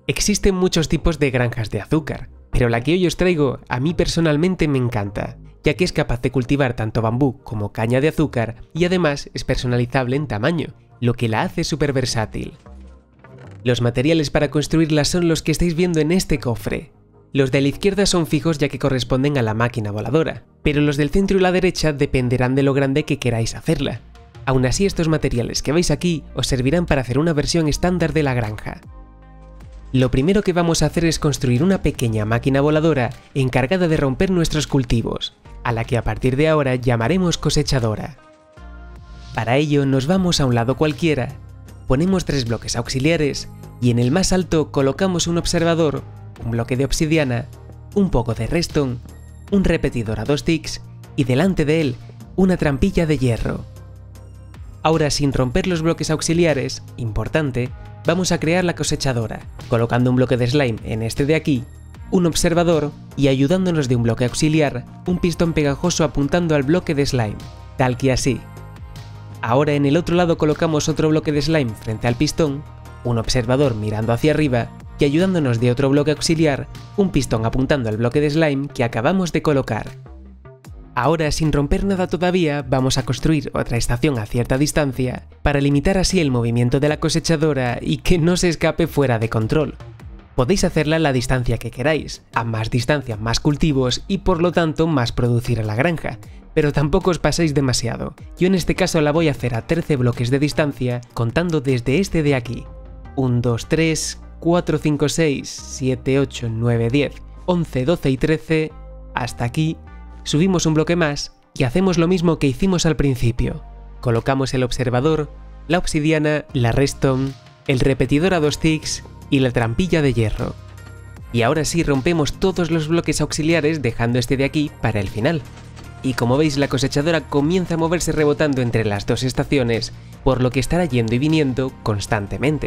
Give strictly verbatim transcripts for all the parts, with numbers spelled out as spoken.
Existen muchos tipos de granjas de azúcar, pero la que hoy os traigo a mí personalmente me encanta, ya que es capaz de cultivar tanto bambú como caña de azúcar y además es personalizable en tamaño, lo que la hace súper versátil. Los materiales para construirla son los que estáis viendo en este cofre. Los de la izquierda son fijos ya que corresponden a la máquina voladora, pero los del centro y la derecha dependerán de lo grande que queráis hacerla. Aún así, estos materiales que veis aquí os servirán para hacer una versión estándar de la granja. Lo primero que vamos a hacer es construir una pequeña máquina voladora encargada de romper nuestros cultivos, a la que a partir de ahora llamaremos cosechadora. Para ello nos vamos a un lado cualquiera, ponemos tres bloques auxiliares y en el más alto colocamos un observador, un bloque de obsidiana, un poco de redstone, un repetidor a dos ticks y delante de él una trampilla de hierro. Ahora, sin romper los bloques auxiliares, importante, vamos a crear la cosechadora, colocando un bloque de slime en este de aquí, un observador y ayudándonos de un bloque auxiliar, un pistón pegajoso apuntando al bloque de slime, tal que así. Ahora en el otro lado colocamos otro bloque de slime frente al pistón, un observador mirando hacia arriba y ayudándonos de otro bloque auxiliar, un pistón apuntando al bloque de slime que acabamos de colocar. Ahora, sin romper nada todavía, vamos a construir otra estación a cierta distancia para limitar así el movimiento de la cosechadora y que no se escape fuera de control. Podéis hacerla a la distancia que queráis, a más distancia más cultivos y por lo tanto más producir a la granja, pero tampoco os paséis demasiado. Yo en este caso la voy a hacer a trece bloques de distancia contando desde este de aquí. uno, dos, tres, cuatro, cinco, seis, siete, ocho, nueve, diez, once, doce y trece, hasta aquí. Subimos un bloque más y hacemos lo mismo que hicimos al principio. Colocamos el observador, la obsidiana, la redstone, el repetidor a dos ticks y la trampilla de hierro. Y ahora sí rompemos todos los bloques auxiliares dejando este de aquí para el final. Y como veis, la cosechadora comienza a moverse rebotando entre las dos estaciones, por lo que estará yendo y viniendo constantemente.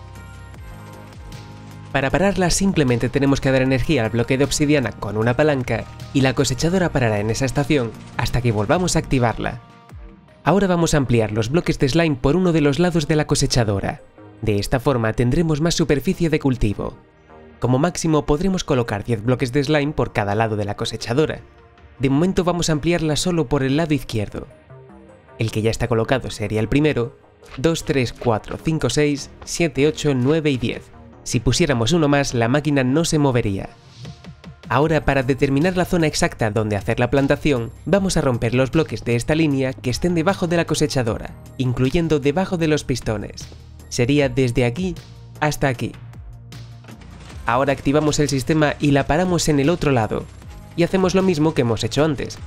Para pararla simplemente tenemos que dar energía al bloque de obsidiana con una palanca y la cosechadora parará en esa estación hasta que volvamos a activarla. Ahora vamos a ampliar los bloques de slime por uno de los lados de la cosechadora. De esta forma tendremos más superficie de cultivo. Como máximo podremos colocar diez bloques de slime por cada lado de la cosechadora. De momento vamos a ampliarla solo por el lado izquierdo. El que ya está colocado sería el primero, dos, tres, cuatro, cinco, seis, siete, ocho, nueve y diez. Si pusiéramos uno más, la máquina no se movería. Ahora, para determinar la zona exacta donde hacer la plantación, vamos a romper los bloques de esta línea que estén debajo de la cosechadora, incluyendo debajo de los pistones. Sería desde aquí hasta aquí. Ahora activamos el sistema y la paramos en el otro lado, y hacemos lo mismo que hemos hecho antes.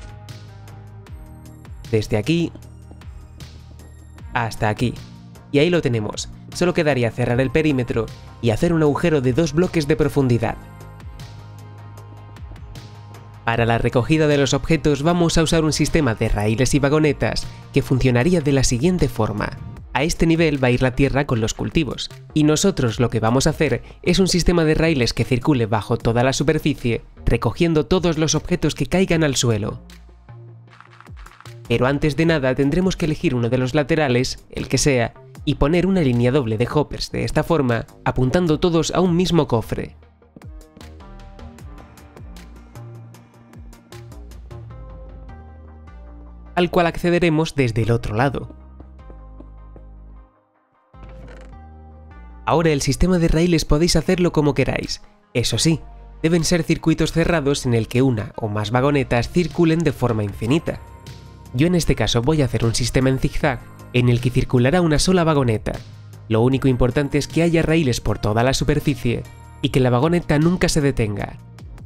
Desde aquí hasta aquí. Y ahí lo tenemos. Solo quedaría cerrar el perímetro y hacer un agujero de dos bloques de profundidad. Para la recogida de los objetos vamos a usar un sistema de raíles y vagonetas que funcionaría de la siguiente forma. A este nivel va a ir la tierra con los cultivos, y nosotros lo que vamos a hacer es un sistema de raíles que circule bajo toda la superficie, recogiendo todos los objetos que caigan al suelo. Pero antes de nada tendremos que elegir uno de los laterales, el que sea, y poner una línea doble de hoppers de esta forma, apuntando todos a un mismo cofre. Al cual accederemos desde el otro lado. Ahora el sistema de raíles podéis hacerlo como queráis. Eso sí, deben ser circuitos cerrados en el que una o más vagonetas circulen de forma infinita. Yo en este caso voy a hacer un sistema en zigzag, en el que circulará una sola vagoneta. Lo único importante es que haya raíles por toda la superficie y que la vagoneta nunca se detenga.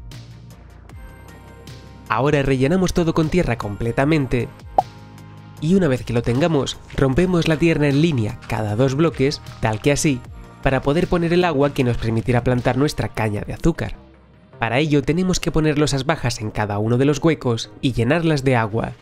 Ahora rellenamos todo con tierra completamente y una vez que lo tengamos, rompemos la tierra en línea cada dos bloques, tal que así, para poder poner el agua que nos permitirá plantar nuestra caña de azúcar. Para ello tenemos que poner losas bajas en cada uno de los huecos y llenarlas de agua.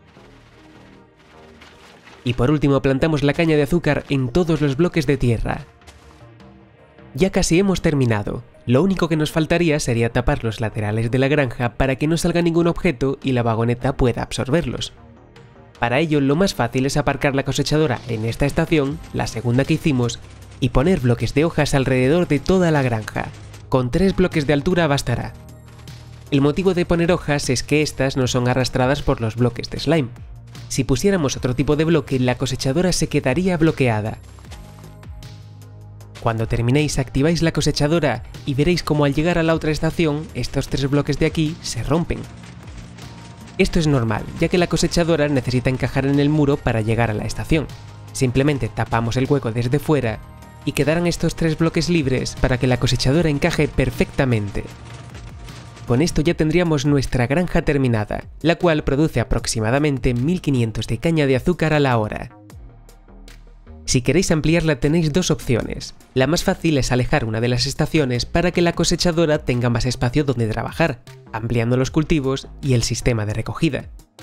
Y por último plantamos la caña de azúcar en todos los bloques de tierra. Ya casi hemos terminado, lo único que nos faltaría sería tapar los laterales de la granja para que no salga ningún objeto y la vagoneta pueda absorberlos. Para ello lo más fácil es aparcar la cosechadora en esta estación, la segunda que hicimos, y poner bloques de hojas alrededor de toda la granja. Con tres bloques de altura bastará. El motivo de poner hojas es que estas no son arrastradas por los bloques de slime. Si pusiéramos otro tipo de bloque, la cosechadora se quedaría bloqueada. Cuando terminéis, activáis la cosechadora y veréis como al llegar a la otra estación, estos tres bloques de aquí se rompen. Esto es normal, ya que la cosechadora necesita encajar en el muro para llegar a la estación. Simplemente tapamos el hueco desde fuera y quedarán estos tres bloques libres para que la cosechadora encaje perfectamente. Con esto ya tendríamos nuestra granja terminada, la cual produce aproximadamente mil quinientos de caña de azúcar a la hora. Si queréis ampliarla tenéis dos opciones. La más fácil es alejar una de las estaciones para que la cosechadora tenga más espacio donde trabajar, ampliando los cultivos y el sistema de recogida.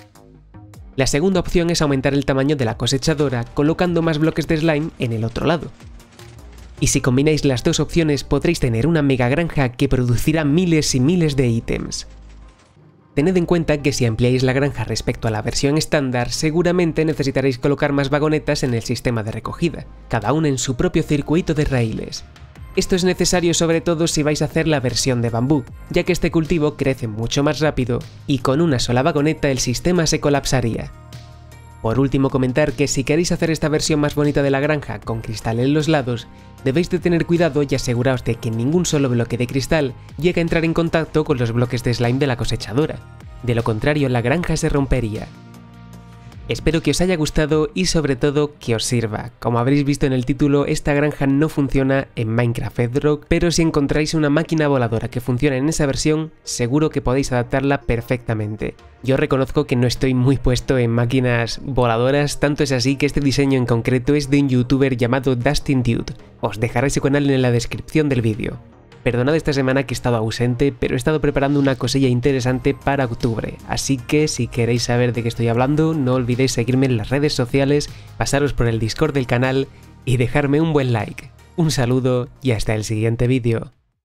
La segunda opción es aumentar el tamaño de la cosechadora colocando más bloques de slime en el otro lado. Y si combináis las dos opciones podréis tener una mega granja que producirá miles y miles de ítems. Tened en cuenta que si ampliáis la granja respecto a la versión estándar, seguramente necesitaréis colocar más vagonetas en el sistema de recogida, cada una en su propio circuito de raíles. Esto es necesario sobre todo si vais a hacer la versión de bambú, ya que este cultivo crece mucho más rápido y con una sola vagoneta el sistema se colapsaría. Por último, comentar que si queréis hacer esta versión más bonita de la granja con cristal en los lados, debéis de tener cuidado y aseguraos de que ningún solo bloque de cristal llegue a entrar en contacto con los bloques de slime de la cosechadora. De lo contrario, la granja se rompería. Espero que os haya gustado y sobre todo que os sirva. Como habréis visto en el título, esta granja no funciona en Minecraft Bedrock, pero si encontráis una máquina voladora que funcione en esa versión, seguro que podéis adaptarla perfectamente. Yo reconozco que no estoy muy puesto en máquinas voladoras, tanto es así que este diseño en concreto es de un youtuber llamado Dustin Dude. Os dejaré su canal en la descripción del vídeo. Perdonad esta semana que he estado ausente, pero he estado preparando una cosilla interesante para octubre, así que si queréis saber de qué estoy hablando, no olvidéis seguirme en las redes sociales, pasaros por el Discord del canal y dejarme un buen like. Un saludo y hasta el siguiente vídeo.